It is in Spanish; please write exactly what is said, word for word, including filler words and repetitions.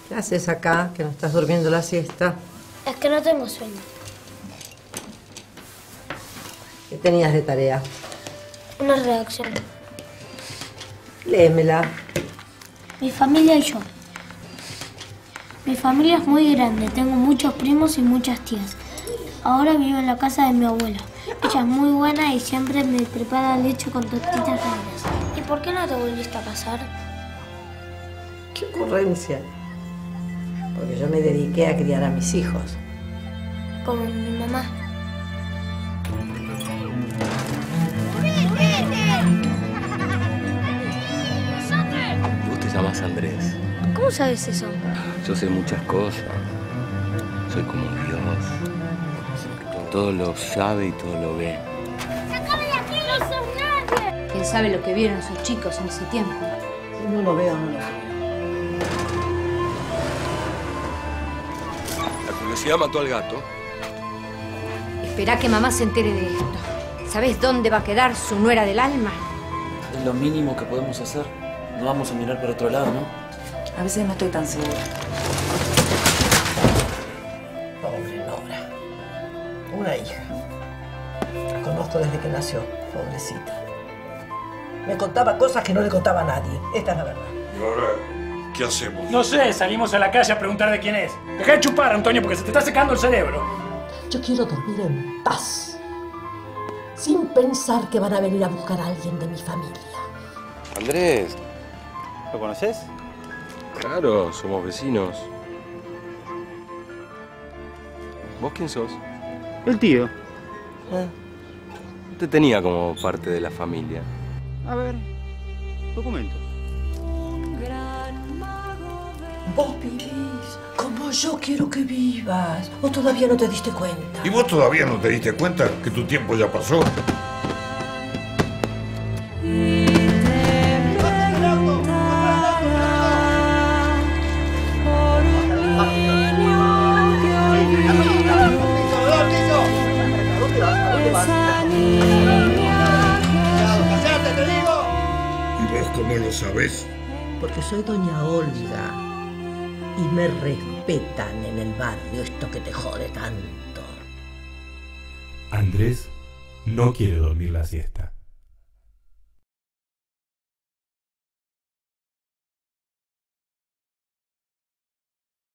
¿Qué haces acá, que no estás durmiendo la siesta? Es que no tengo sueño. ¿Qué tenías de tarea? Una redacción. Léemela. Mi familia y yo. Mi familia es muy grande, tengo muchos primos y muchas tías. Ahora vivo en la casa de mi abuela. Ella es muy buena y siempre me prepara leche con tortitas negras. ¿Y por qué no te volviste a casar? ¡Qué ocurrencia! Porque yo me dediqué a criar a mis hijos. Como mi mamá. Vos te llamás Andrés. ¿Cómo sabes eso? Yo sé muchas cosas. Soy como Dios. Todo lo sabe y todo lo ve. ¡Sácame de aquí! ¡No sos nadie! ¿Quién sabe lo que vieron esos chicos en ese tiempo? Si no lo veo, no lo veo. La curiosidad mató al gato. Esperá que mamá se entere de esto. ¿Sabés dónde va a quedar su nuera del alma? Es lo mínimo que podemos hacer. No vamos a mirar para otro lado, ¿no? A veces no estoy tan segura. Pobre Nora. Una hija. La conozco desde que nació, pobrecita. Me contaba cosas que no le contaba a nadie. Esta es la verdad. ¿Y ahora qué hacemos? No sé, salimos a la calle a preguntar de quién es. Deja de chupar, Antonio, porque se te está secando el cerebro. Yo quiero dormir en paz, sin pensar que van a venir a buscar a alguien de mi familia. Andrés. ¿Lo conoces? Claro, somos vecinos. ¿Vos quién sos? El tío. Ah, no te tenía como parte de la familia. A ver, documentos. Vos vivís como yo quiero que vivas. ¿O todavía no te diste cuenta? ¿Y vos todavía no te diste cuenta que tu tiempo ya pasó? ¿Y vos cómo lo sabés? Porque soy doña Olga y me respetan en el barrio, esto que te jode tanto. Andrés no quiere dormir la siesta.